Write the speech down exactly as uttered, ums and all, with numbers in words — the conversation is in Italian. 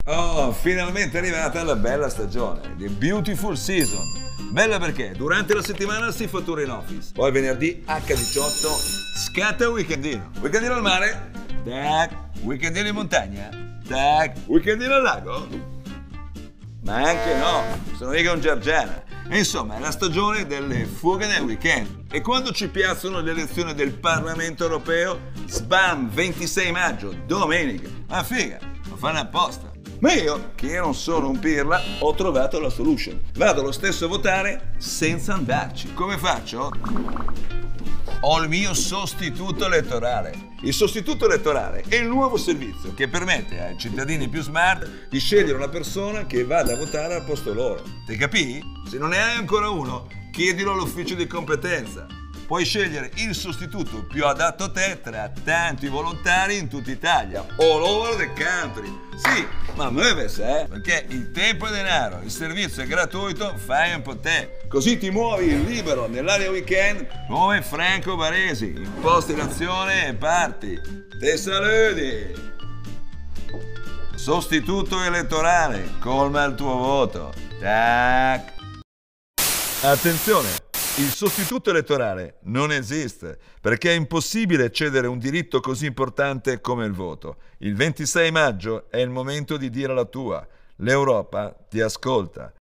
Oh, finalmente è arrivata la bella stagione, the beautiful season. Bella perché durante la settimana si fattura in office, poi venerdì acca diciotto scatta un weekendino. Weekendino al mare, tac, weekendino in montagna, tac, weekendino al lago. Ma anche no, sono mica un Giargiana. E insomma, è la stagione delle fughe nel weekend. E quando ci piazzano le elezioni del Parlamento Europeo, sbam, ventisei maggio, domenica. Ma figa, lo fanno apposta. Ma io, che io non sono un pirla, ho trovato la solution. Vado lo stesso a votare senza andarci. Come faccio? Ho il mio sostituto elettorale. Il sostituto elettorale è il nuovo servizio che permette ai cittadini più smart di scegliere una persona che vada a votare al posto loro. Ti capì? Se non ne hai ancora uno, chiedilo all'ufficio di competenza. Puoi scegliere il sostituto più adatto a te tra tanti volontari in tutta Italia, all over the country. Sì, ma muoversi, eh? Perché il tempo è denaro, il servizio è gratuito, fai un po' te. Così ti muovi libero nell'area weekend come Franco Baresi, imposti l'azione e parti. Te saluti! Sostituto elettorale, colma il tuo voto. Tac! Attenzione! Il sostituto elettorale non esiste, perché è impossibile cedere un diritto così importante come il voto. Il ventisei maggio è il momento di dire la tua. L'Europa ti ascolta.